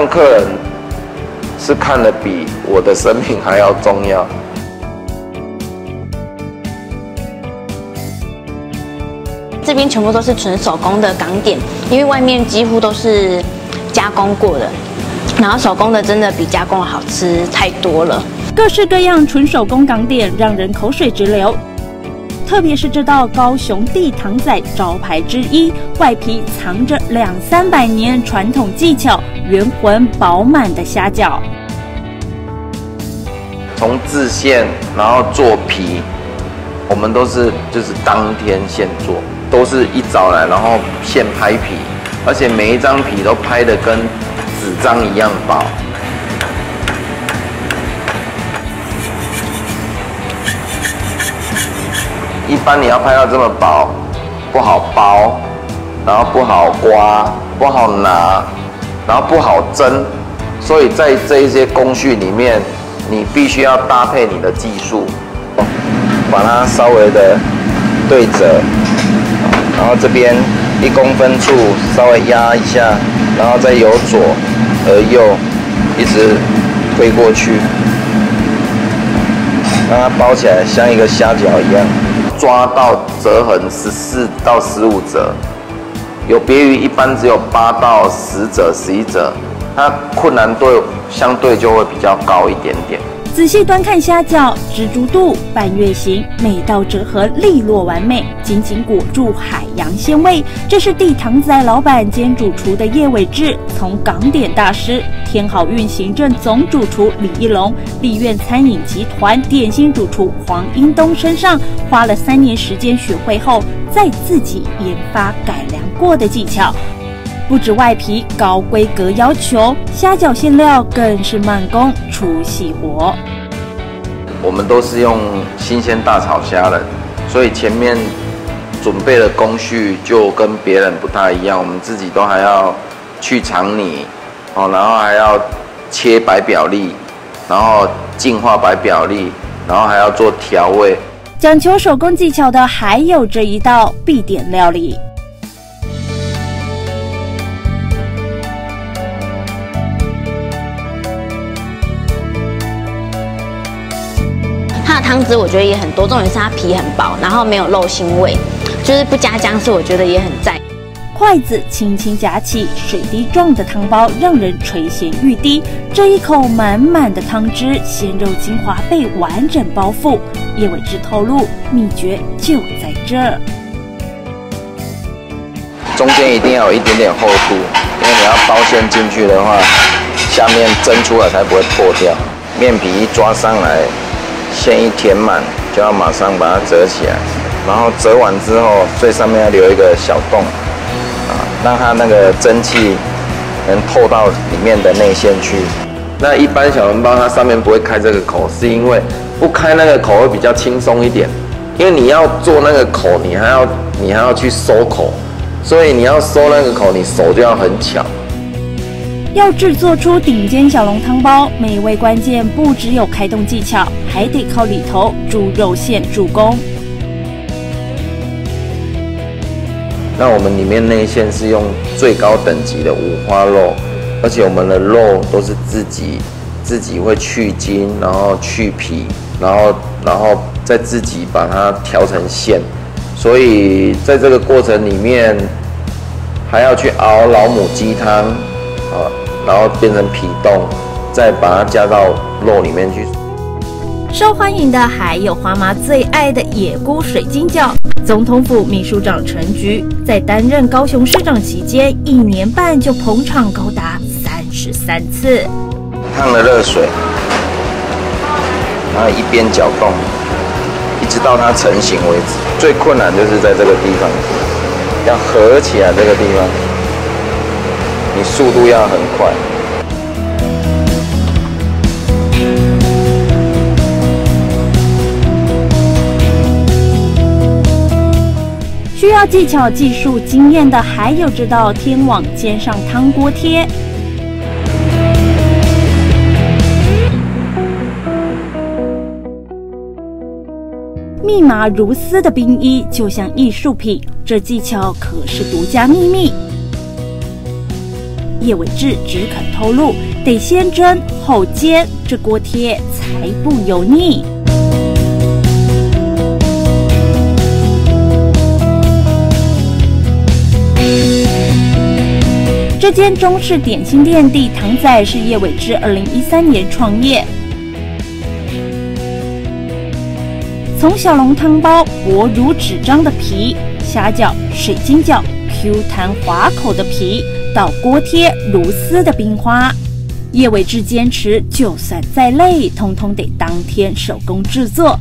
让客人是看得比我的生命还要重要。 这边全部都是纯手工的港点，因为外面几乎都是加工过的，然后手工的真的比加工的好吃太多了。 各式各样纯手工港点让人口水直流，特别是这道高雄地堂仔招牌之一，外皮藏着200-300年传统技巧，圆浑饱满的虾饺。 从制馅，然后做皮，我们都是就是当天现做，都是一早来，然后现拍皮，而且每一张皮都拍得跟纸张一样薄。一般你要拍到这么薄，不好包，然后不好刮，不好拿，然后不好蒸，所以在这一些工序里面，你必须要搭配你的技术，把它稍微的对折，然后这边1公分处稍微压一下，然后再由左而右一直推过去，让它包起来像一个虾饺一样。抓到折痕14到15折，有别于一般只有8到10折、11折，它困难度相对就会比较高一点点。 仔细端看虾饺，蜘蛛肚、半月形，每道折痕利落完美，紧紧裹住海洋鲜味。这是地堂仔老板兼主厨的叶伟志，从港点大师、天好运行政总主厨李一龙、立苑餐饮集团点心主厨黄英东身上，花了3年时间学会后，再自己研发改良过的技巧。不止外皮高规格要求，虾饺馅料更是慢工出细活。 我们都是用新鲜大草虾仁，所以前面准备的工序就跟别人不太一样。我们自己都还要去肠泥，然后还要切白表粒，然后净化白表粒，然后还要做调味。 讲求手工技巧的还有这一道必点料理。 它的汤汁我觉得也很多，重点是它皮很薄，然后没有肉腥味，就是不加姜丝，我觉得也很赞。 筷子轻轻夹起，水滴状的汤包让人垂涎欲滴。这一口满满的汤汁，鲜肉精华被完整包覆。叶伟志透露，秘诀就在这儿。 中间一定要有一点点厚度，因为你要包馅进去的话，下面蒸出来才不会破掉。面皮一抓上来，馅一填满，就要马上把它折起来，然后折完之后，最上面要留一个小洞，让它那个蒸汽能透到里面的内馅去。那一般小笼包它上面不会开这个口，是因为不开那个口会比较轻松一点，因为你要做那个口，你还要去收口，所以你要收那个口，你手就要很巧。 要制作出顶尖小笼汤包，美味关键不只有开动技巧，还得靠里头猪肉馅助攻。 那我们里面内馅是用最高等级的五花肉，而且我们的肉都是自己会去筋，然后去皮，然后再自己把它调成馅，所以在这个过程里面还要去熬老母鸡汤，然后变成皮冻，再把它加到肉里面去。 受欢迎的还有花妈最爱的野菇水晶饺。总统府秘书长陈菊在担任高雄市长期间，1年半就捧场高达33次。 烫了热水，然后一边搅动，一直到它成型为止。最困难就是在这个地方，要合起来这个地方，你速度要很快。 需要技巧、技术、经验的还有这道天网煎上汤锅贴。密码如丝的冰衣就像艺术品，这技巧可是独家秘密。 叶伟志只肯透露，得先蒸后煎，这锅贴才不油腻。这间中式点心店地堂仔是叶伟志2013年创业。从小笼汤包薄如纸张的皮，虾饺、水晶饺 Q 弹滑口的皮，到锅贴如丝的冰花，叶伟志坚持，就算再累，通通得当天手工制作。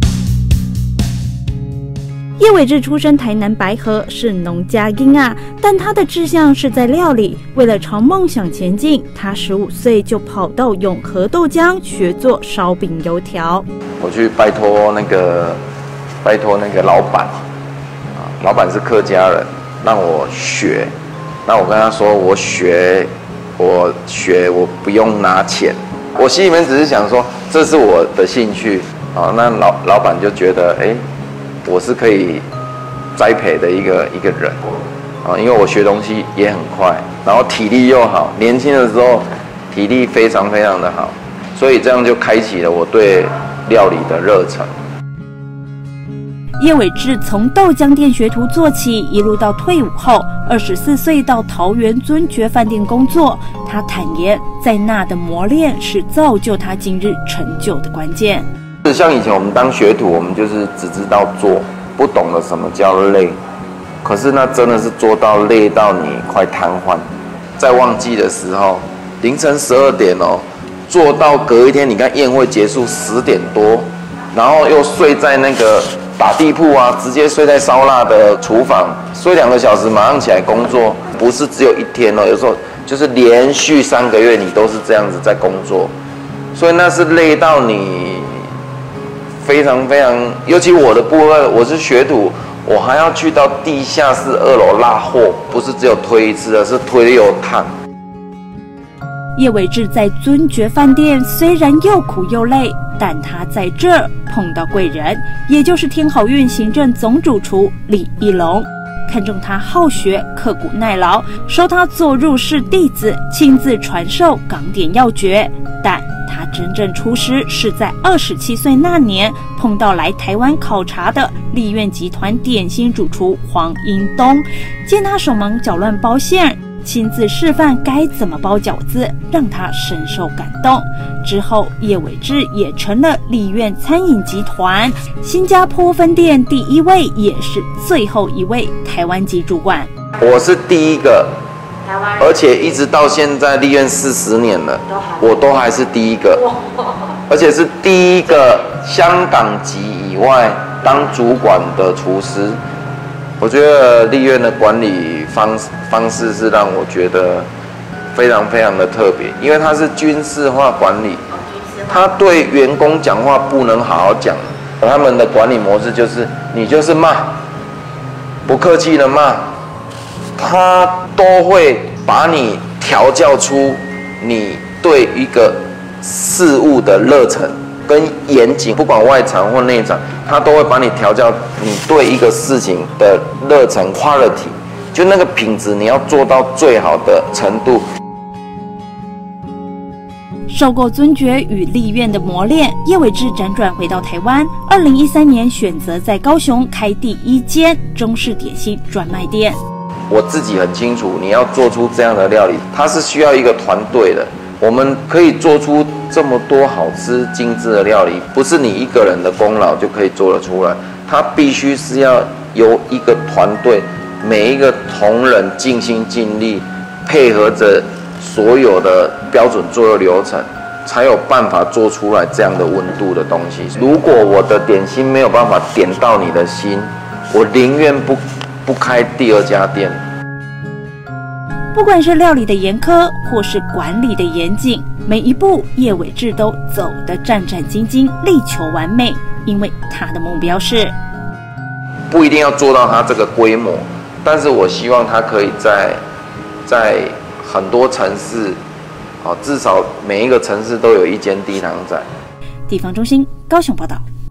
叶伟志出身台南白河，是农家囡啊，但他的志向是在料理。为了朝梦想前进，他15岁就跑到永和豆浆学做烧饼油条。 我去拜托那个老板，老板是客家人，让我学。那我跟他说，我学，我不用拿钱。我心里面只是想说，这是我的兴趣啊。那老板就觉得，我是可以栽培的一个人啊，因为我学东西也很快，然后体力又好，年轻的时候体力非常非常的好，所以这样就开启了我对料理的热忱。 叶伟志从豆浆店学徒做起，一路到退伍后，24岁到桃园尊爵饭店工作。他坦言，在那的磨练是造就他今日成就的关键。 像以前我们当学徒，我们就是只知道做，不懂得什么叫累。可是那真的是做到累到你快瘫痪。在旺季的时候，凌晨12点做到隔一天，你看宴会结束10点多，然后又睡在那个打地铺啊，直接睡在烧腊的厨房，睡2个小时，马上起来工作。不是只有一天有时候就是连续3个月你都是这样子在工作，所以那是累到你。非常非常，尤其我的部分，我是学徒，我还要去到地下室2楼拉货，不是只有推一次，而是推又烫。 叶伟志在尊爵饭店虽然又苦又累，但他在这儿碰到贵人，也就是天好运行政总主厨李一龙，看中他好学、刻苦耐劳，收他做入室弟子，亲自传授港点要诀。但他真正出师是在27岁那年，碰到来台湾考察的立苑集团点心主厨黄英东，见他手忙脚乱包馅，亲自示范该怎么包饺子，让他深受感动。之后，叶伟志也成了立苑餐饮集团新加坡分店第1位，也是最后一位台湾籍主管。 我是第一个。而且一直到现在，立苑40年了，我都还是第一个，而且是第一个香港籍以外当主管的厨师。我觉得立苑的管理方式是让我觉得非常非常的特别，因为它是军事化管理，他对员工讲话不能好好讲，他们的管理模式就是你就是骂，不客气的骂。他都会把你调教出你对一个事物的热忱跟严谨，不管外场或内场，他都会把你调教你对一个事情的热忱 quality， 就那个品质你要做到最好的程度。 受过尊爵与立苑的磨练，叶伟志辗转回到台湾。2013年选择在高雄开第1间中式点心专卖店。 我自己很清楚，你要做出这样的料理，它是需要一个团队的。我们可以做出这么多好吃精致的料理，不是你一个人的功劳就可以做得出来，它必须是要由一个团队，每一个同仁尽心尽力，配合着所有的标准作业流程，才有办法做出来这样的温度的东西。如果我的点心没有办法点到你的心，我宁愿不开第2家店。 不管是料理的严苛，或是管理的严谨，每一步叶伟志都走得战战兢兢，力求完美。因为他的目标是不一定要做到他这个规模，但是我希望他可以在很多城市，至少每一个城市都有1间地堂仔。 地方中心高雄报道。